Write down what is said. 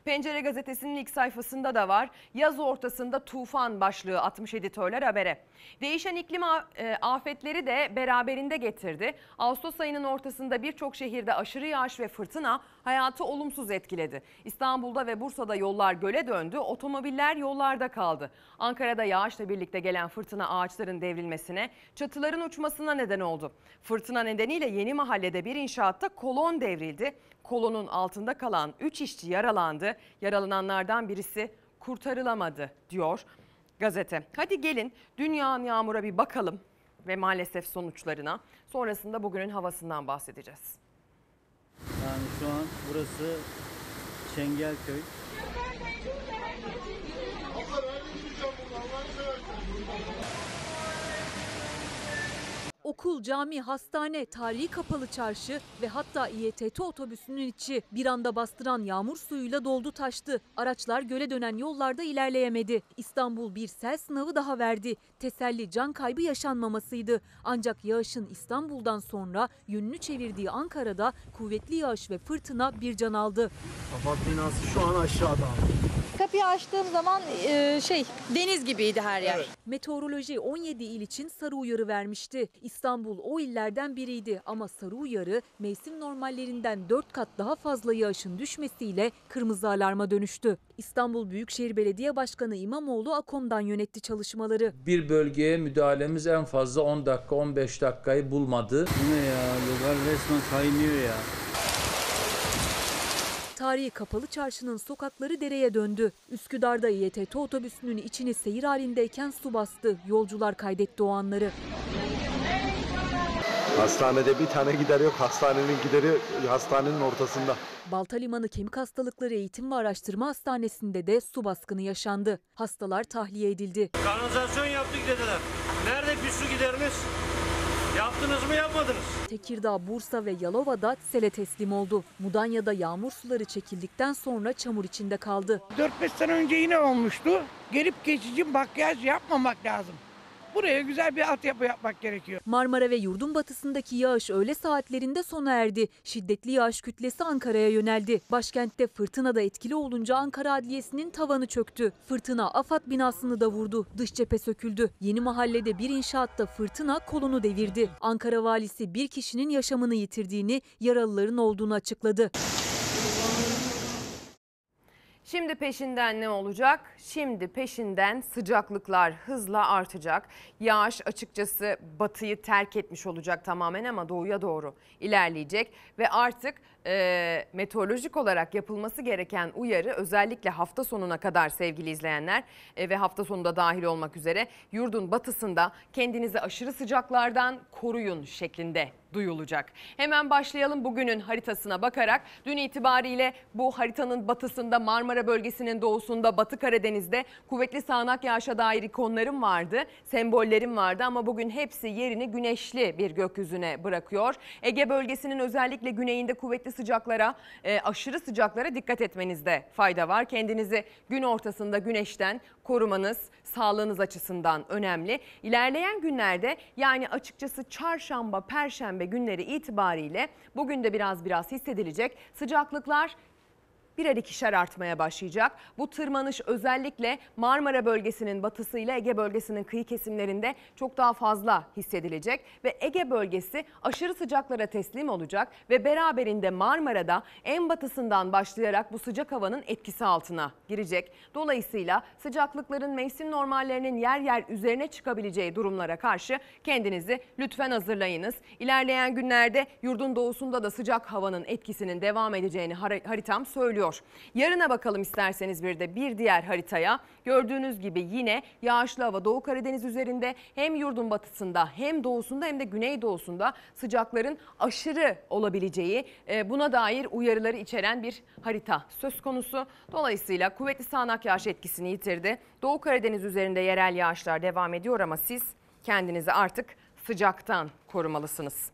Pencere gazetesinin ilk sayfasında da var. Yaz ortasında tufan başlığı atmış editörler habere. Değişen iklim afetleri de beraberinde getirdi. Ağustos ayının ortasında birçok şehirde aşırı yağış ve fırtına hayatı olumsuz etkiledi. İstanbul'da ve Bursa'da yollar göle döndü, otomobiller yollarda kaldı. Ankara'da yağışla birlikte gelen fırtına ağaçların devrilmesine, çatıların uçmasına neden oldu. Fırtına nedeniyle Yeni Mahalle'de bir inşaatta kolon devrildi. Kolonun altında kalan 3 işçi yaralandı. Yaralananlardan birisi kurtarılamadı diyor gazete. Hadi gelin dünyanın yağmura bir bakalım ve maalesef sonuçlarına. Sonrasında bugünün havasından bahsedeceğiz. Yani şu an burası Çengelköy. Okul, cami, hastane, tarihi kapalı çarşı ve hatta İETT otobüsünün içi bir anda bastıran yağmur suyuyla doldu taştı. Araçlar göle dönen yollarda ilerleyemedi. İstanbul bir sel sınavı daha verdi. Teselli can kaybı yaşanmamasıydı. Ancak yağışın İstanbul'dan sonra yönünü çevirdiği Ankara'da kuvvetli yağış ve fırtına bir can aldı. Afat binası şu an aşağıda. Kapıyı açtığım zaman deniz gibiydi her yer. Evet. Meteoroloji 17 il için sarı uyarı vermişti. İstanbul o illerden biriydi ama sarı uyarı mevsim normallerinden 4 kat daha fazla yağışın düşmesiyle kırmızı alarma dönüştü. İstanbul Büyükşehir Belediye Başkanı İmamoğlu AKOM'dan yönetti çalışmaları. Bir bölgeye müdahalemiz en fazla 10 dakika 15 dakikayı bulmadı. Bu ne ya? Yollar resmen kaynıyor ya. Tarihi kapalı çarşının sokakları dereye döndü. Üsküdar'da İETT otobüsünün içini seyir halindeyken su bastı. Yolcular kaydetti o anları. Hastanede bir tane gider yok. Hastanenin gideri hastanenin ortasında. Balta Limanı Kemik Hastalıkları Eğitim ve Araştırma Hastanesi'nde de su baskını yaşandı. Hastalar tahliye edildi. Kanalizasyon yaptık dediler. Nerede pis su gideriniz? Yaptınız mı yapmadınız? Tekirdağ, Bursa ve Yalova'da sele teslim oldu. Mudanya'da yağmur suları çekildikten sonra çamur içinde kaldı. 4-5 sene önce yine olmuştu. Gelip geçici makyaj yapmamak lazım. Buraya güzel bir altyapı yapmak gerekiyor. Marmara ve yurdun batısındaki yağış öğle saatlerinde sona erdi. Şiddetli yağış kütlesi Ankara'ya yöneldi. Başkentte fırtına da etkili olunca Ankara Adliyesi'nin tavanı çöktü. Fırtına AFAD binasını da vurdu. Dış cephe söküldü. Yeni Mahalle'de bir inşaatta fırtına kolonu devirdi. Ankara valisi bir kişinin yaşamını yitirdiğini, yaralıların olduğunu açıkladı. Şimdi peşinden ne olacak? Şimdi peşinden sıcaklıklar hızla artacak. Yağış açıkçası batıyı terk etmiş olacak tamamen ama doğuya doğru ilerleyecek. Ve artık meteorolojik olarak yapılması gereken uyarı özellikle hafta sonuna kadar sevgili izleyenler ve hafta sonunda dahil olmak üzere yurdun batısında kendinizi aşırı sıcaklardan koruyun şeklinde duyulacak. Hemen başlayalım bugünün haritasına bakarak. Dün itibariyle bu haritanın batısında, Marmara bölgesinin doğusunda, Batı Karadeniz'de kuvvetli sağanak yağışa dair ikonlarım vardı, sembollerim vardı ama bugün hepsi yerini güneşli bir gökyüzüne bırakıyor. Ege bölgesinin özellikle güneyinde kuvvetli sıcaklara, aşırı sıcaklara dikkat etmenizde fayda var. Kendinizi gün ortasında güneşten korumanız sağlığınız açısından önemli. İlerleyen günlerde yani açıkçası çarşamba, perşembe günleri itibariyle bugün de biraz hissedilecek sıcaklıklar birer ikişer artmaya başlayacak. Bu tırmanış özellikle Marmara bölgesinin batısıyla Ege bölgesinin kıyı kesimlerinde çok daha fazla hissedilecek ve Ege bölgesi aşırı sıcaklara teslim olacak ve beraberinde Marmara'da en batısından başlayarak bu sıcak havanın etkisi altına girecek. Dolayısıyla sıcaklıkların mevsim normallerinin yer yer üzerine çıkabileceği durumlara karşı kendinizi lütfen hazırlayınız. İlerleyen günlerde yurdun doğusunda da sıcak havanın etkisinin devam edeceğini haritam söylüyor. Yarına bakalım isterseniz bir diğer haritaya. Gördüğünüz gibi yine yağışlı hava Doğu Karadeniz üzerinde hem yurdun batısında hem doğusunda hem de güneydoğusunda sıcakların aşırı olabileceği buna dair uyarıları içeren bir harita söz konusu. Dolayısıyla kuvvetli sağanak yağış etkisini yitirdi. Doğu Karadeniz üzerinde yerel yağışlar devam ediyor ama siz kendinizi artık sıcaktan korumalısınız.